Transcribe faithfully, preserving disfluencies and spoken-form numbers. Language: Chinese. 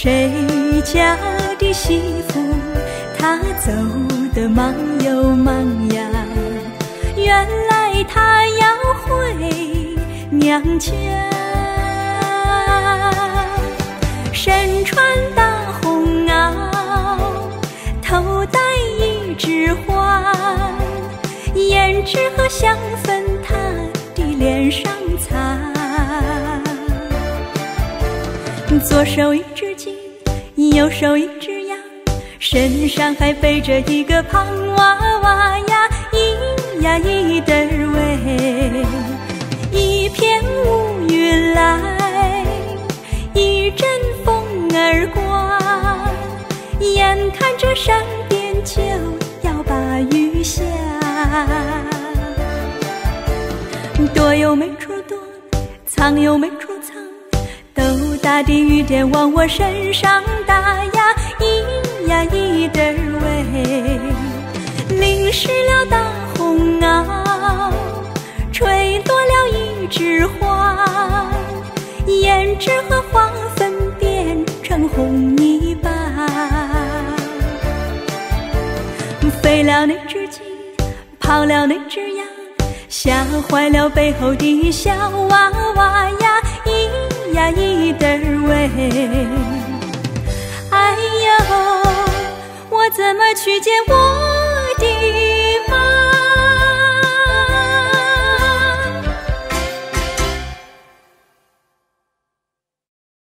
谁家的媳妇她走得忙又忙呀，原来她要回娘家。身穿大红袄，头戴一枝花，胭脂和香粉她的脸上擦。左手一只鸡，右手一只羊，身上还背着一个胖娃娃呀，咿呀咿得喂。一片乌云来，一阵风儿刮，眼看着山边就要把雨下。躲又没处躲，藏又没处藏，豆大的雨点往我身上打呀，咿呀咿得喂。淋湿了大红袄，吹落了一枝花，胭脂和花粉变成红泥巴。飞了那只鸡，跑了那只羊，吓坏了背后的小娃娃呀，咿呀咿得喂。哎呦，我怎么去见我